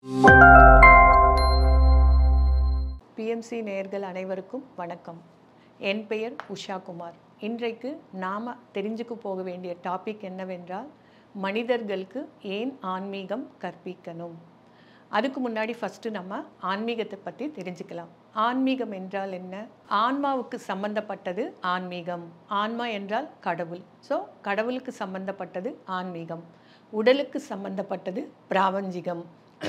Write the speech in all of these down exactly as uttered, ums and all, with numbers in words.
BMC நேயர்கள் அனைவருக்கும் வணக்கம். என் பெயர் உஷா குமார். இன்றைக்கு நாம் தெரிஞ்சுக்க போக வேண்டிய டாபிக் என்னவென்றால், மனிதர்களுக்கு ஏன் ஆன்மீகம் கற்பிக்கணும். அதுக்கு முன்னாடி ஃபஸ்ட்டு நம்ம ஆன்மீகத்தை பற்றி தெரிஞ்சுக்கலாம். ஆன்மீகம் என்றால் என்ன? ஆன்மாவுக்கு சம்பந்தப்பட்டது ஆன்மீகம். ஆன்மா என்றால் கடவுள். ஸோ கடவுளுக்கு சம்பந்தப்பட்டது ஆன்மீகம். உடலுக்கு சம்பந்தப்பட்டது பிராபஞ்சிகம்.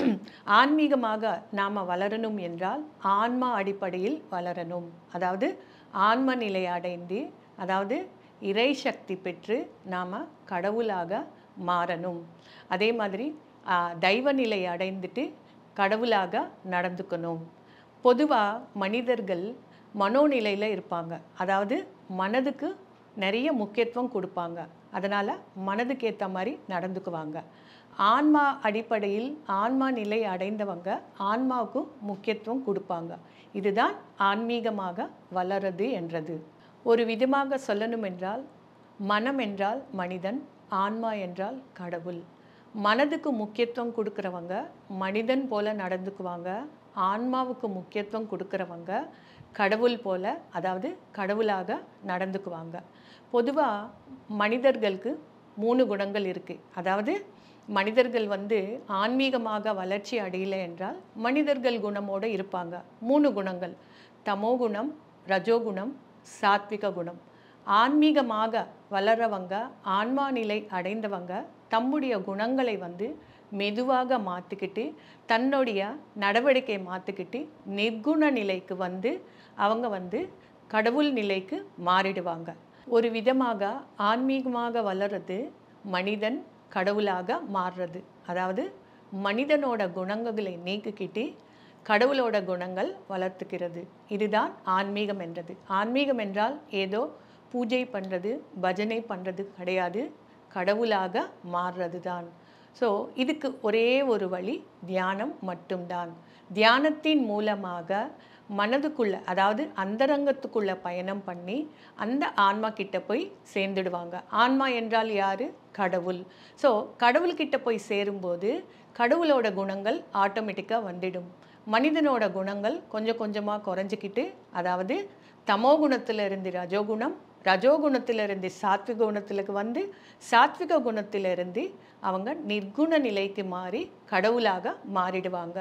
ஆன்மீகமாக நாம் வளரணும் என்றால் ஆன்மா அடிப்படையில் வளரணும். அதாவது ஆன்ம நிலை அடைந்து, அதாவது இறை சக்தி பெற்று நாம் கடவுளாக மாறணும். அதே மாதிரி தெய்வ நிலை அடைந்துட்டு கடவுளாக நடந்துக்கணும். பொதுவாக மனிதர்கள் மனோநிலையில் இருப்பாங்க. அதாவது மனதுக்கு நிறைய முக்கியத்துவம் கொடுப்பாங்க. அதனால் மனதுக்கு ஏற்ற மாதிரி நடந்துக்குவாங்க. ஆன்மா அடிப்படையில் ஆன்மா நிலை அடைந்தவங்க ஆன்மாவுக்கு முக்கியத்துவம் கொடுப்பாங்க. இதுதான் ஆன்மீகமாக வளரது என்றது. ஒரு விதமாக சொல்லணும் என்றால், மனம் என்றால் மனிதன், ஆன்மா என்றால் கடவுள். மனதுக்கு முக்கியத்துவம் கொடுக்குறவங்க மனிதன் போல நடந்துக்குவாங்க. ஆன்மாவுக்கு முக்கியத்துவம் கொடுக்குறவங்க கடவுள் போல, அதாவது கடவுளாக நடந்துக்குவாங்க. பொதுவாக மனிதர்களுக்கு மூணு குணங்கள் இருக்குது. அதாவது மனிதர்கள் வந்து ஆன்மீகமாக வளர்ச்சி அடையலை என்றால் மனிதர்கள் குணமோடு இருப்பாங்க. மூணு குணங்கள்: தமோகுணம், ரஜோகுணம், சாத்விக குணம். ஆன்மீகமாக வளர்றவங்க, ஆன்மா நிலை அடைந்தவங்க தம்முடைய குணங்களை வந்து மெதுவாக மாற்றிக்கிட்டு, தன்னுடைய நடவடிக்கை மாற்றிக்கிட்டு நிர்குண நிலைக்கு வந்து அவங்க வந்து கடவுள் நிலைக்கு மாறிடுவாங்க. ஒரு விதமாக ஆன்மீகமாக வளர்றது மனிதன் கடவுளாக மாறுறது. அதாவது மனிதனோட குணங்களை நீக்கிக்கிட்டு கடவுளோட குணங்கள் வளர்த்துக்கிறது. இதுதான் ஆன்மீகம் என்றது. ஆன்மீகம் என்றால் ஏதோ பூஜை பண்ணுறது, பஜனை பண்ணுறது கிடையாது, கடவுளாக மாறுறது தான். ஸோ இதுக்கு ஒரே ஒரு வழி தியானம் மட்டும்தான். தியானத்தின் மூலமாக மனதுக்குள்ள, அதாவது அந்தரங்கத்துக்குள்ள பயணம் பண்ணி அந்த ஆன்மா கிட்ட போய் சேர்ந்துடுவாங்க. ஆன்மா என்றால் யாரு? கடவுள். ஸோ கடவுள்கிட்ட போய் சேரும்போது கடவுளோட குணங்கள் ஆட்டோமேட்டிக்காக வந்துடும். மனிதனோட குணங்கள் கொஞ்சம் கொஞ்சமாக குறைஞ்சிக்கிட்டு, அதாவது தமோ குணத்திலிருந்து ரஜோகுணம், ரஜோகுணத்திலிருந்து சாத்விக குணத்திற்கு வந்து சாத்விக குணத்திலிருந்து அவங்க நிர்குண நிலைக்கு மாறி கடவுளாக மாறிடுவாங்க.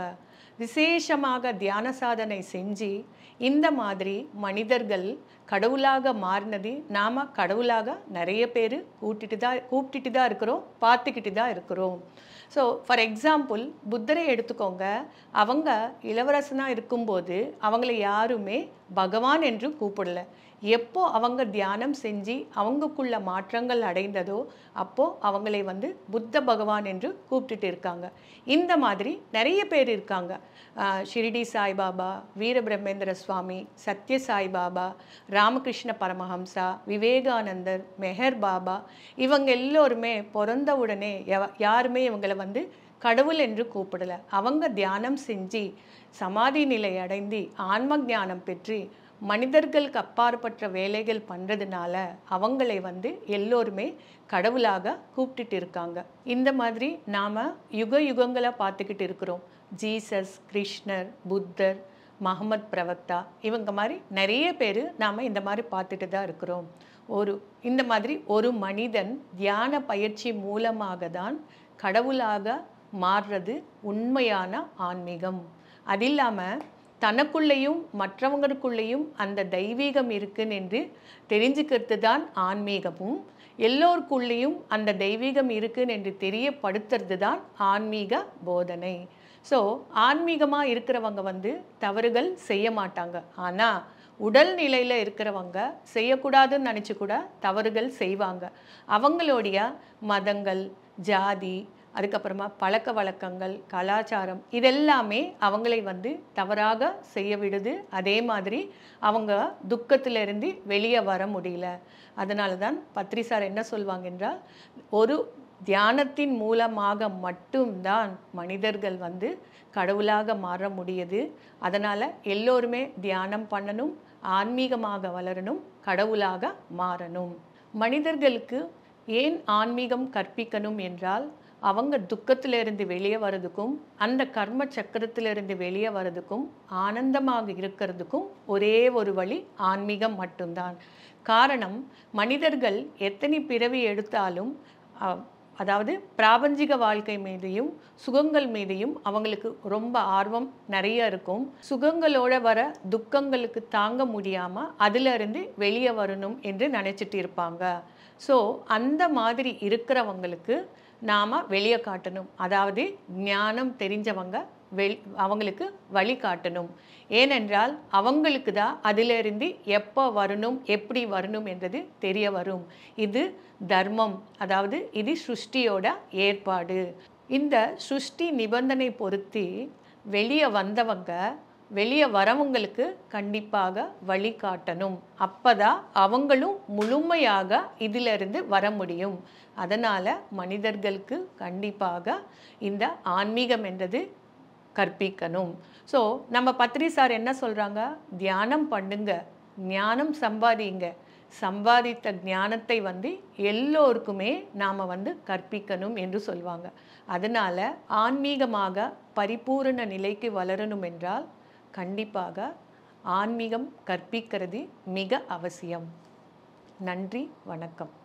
விசேஷமாக தியான சாதனை செஞ்சு இந்த மாதிரி மனிதர்கள் கடவுளாக மாறினது நாம் கடவுளாக நிறைய பேர் கூட்டிட்டு தான் கூப்பிட்டுட்டு தான் இருக்கிறோம், பார்த்துக்கிட்டு தான் இருக்கிறோம். ஸோ ஃபார் எக்ஸாம்பிள் புத்தரை எடுத்துக்கோங்க. அவங்க இளவரசனாக இருக்கும்போது அவங்கள யாருமே பகவான் என்று கூப்பிடல. எப்போ அவங்க தியானம் செஞ்சு அவங்களுக்குள்ள மாற்றங்கள் அடைந்ததோ அப்போது அவங்களை வந்து புத்த பகவான் என்று கூப்பிட்டுட்டு இருக்காங்க. இந்த மாதிரி நிறைய பேர் இருக்காங்க. ஷிரிடி சாய்பாபா, வீரபிரம்மேந்திர சுவாமி, சத்ய சாய்பாபா, ராமகிருஷ்ண பரமஹம்சா, விவேகானந்தர், மெஹர் பாபா, இவங்க எல்லோருமே பிறந்த உடனே யாருமே இவங்களை வந்து கடவுள் என்று கூப்பிடலை. அவங்க தியானம் செஞ்சு சமாதி நிலை அடைந்து ஆன்ம ஞானம் பெற்று மனிதர்களுக்கு அப்பாற்பட்ட வேலைகள் பண்ணுறதுனால அவங்களை வந்து எல்லோருமே கடவுளாக கூப்பிட்டுட்டு இருக்காங்க. இந்த மாதிரி நாம் யுக யுகங்களை பார்த்துக்கிட்டு இருக்கிறோம். ஜீசஸ், கிருஷ்ணர், புத்தர், மஹமத் பிரவக்தா, இவங்க மாதிரி நிறைய பேர் நாம் இந்த மாதிரி பார்த்துட்டு தான் இருக்கிறோம். ஒரு இந்த மாதிரி ஒரு மனிதன் தியான பயிற்சி மூலமாக தான் கடவுளாக மாறுறது உண்மையான ஆன்மீகம். அது இல்லாமல் தனக்குள்ளேயும் மற்றவங்களுக்குள்ளேயும் அந்த தெய்வீகம் இருக்குன்னு என்று தெரிஞ்சுக்கிறது தான் ஆன்மீகமும். எல்லோருக்குள்ளேயும் அந்த தெய்வீகம் இருக்குன்னு என்று தெரியப்படுத்துறது தான் ஆன்மீக போதனை. ஸோ ஆன்மீகமாக இருக்கிறவங்க வந்து தவறுகள் செய்ய மாட்டாங்க. ஆனால் உடல் நிலையில் இருக்கிறவங்க செய்யக்கூடாதுன்னு நினச்சி கூட தவறுகள் செய்வாங்க. அவங்களுடைய மதங்கள், ஜாதி, அதுக்கப்புறமா பழக்க வழக்கங்கள், கலாச்சாரம், இதெல்லாமே அவங்களை வந்து தவறாக செய்ய விடுது. அதே மாதிரி அவங்க துக்கத்திலிருந்து வெளியே வர முடியல. அதனால தான் பத்ரி சார் என்ன சொல்வாங்க என்றால், ஒரு தியானத்தின் மூலமாக மட்டும்தான் மனிதர்கள் வந்து கடவுளாக மாற முடியுது. அதனால் எல்லோருமே தியானம் பண்ணணும், ஆன்மீகமாக வளரணும், கடவுளாக மாறணும். மனிதர்களுக்கு ஏன் ஆன்மீகம் கற்பிக்கணும் என்றால், அவங்க துக்கத்திலிருந்து வெளியே வர்றதுக்கும் அந்த கர்ம சக்கரத்திலிருந்து வெளியே வர்றதுக்கும் ஆனந்தமாக இருக்கிறதுக்கும் ஒரே ஒரு வழி ஆன்மீகம் மட்டும்தான். காரணம், மனிதர்கள் எத்தனை பிறவி எடுத்தாலும் அதாவது பிராபஞ்சிக வாழ்க்கை மீதையும் சுகங்கள் மீதையும் அவங்களுக்கு ரொம்ப ஆர்வம் நிறைய இருக்கும். சுகங்களோட வர துக்கங்களுக்கு தாங்க முடியாமல் அதிலிருந்து வெளியே வரணும் என்று நினச்சிட்டு இருப்பாங்க. ஸோ அந்த மாதிரி இருக்கிறவங்களுக்கு நாம் வெளியே காட்டணும். அதாவது ஞானம் தெரிஞ்சவங்க வெளி அவங்களுக்கு வழி காட்டணும். ஏனென்றால் அவங்களுக்கு தான் அதிலிருந்து எப்போ வரணும் எப்படி வரணும் என்றது தெரிய வரும். இது தர்மம், அதாவது இது சிருஷ்டியோட ஏற்பாடு. இந்த சிருஷ்டி நிபந்தனை பொறுத்து வெளியே வந்தவங்க வெளியே வரவங்களுக்கு கண்டிப்பாக வழி காட்டணும். அப்போதான் அவங்களும் முழுமையாக இதிலிருந்து வர முடியும். அதனால் மனிதர்களுக்கு கண்டிப்பாக இந்த ஆன்மீகம் என்றது கற்பிக்கணும். ஸோ நம்ம பத்ரி சார் என்ன சொல்கிறாங்க, தியானம் பண்ணுங்க, ஞானம் சம்பாதிங்க, சம்பாதித்த ஞானத்தை வந்து எல்லோருக்குமே நாம் வந்து கற்பிக்கணும் என்று சொல்லுவாங்க. அதனால் ஆன்மீகமாக பரிபூரண நிலைக்கு வளரணும் என்றால் கண்டிப்பாக ஆன்மீகம் கற்பிக்கிறது மிக அவசியம். நன்றி, வணக்கம்.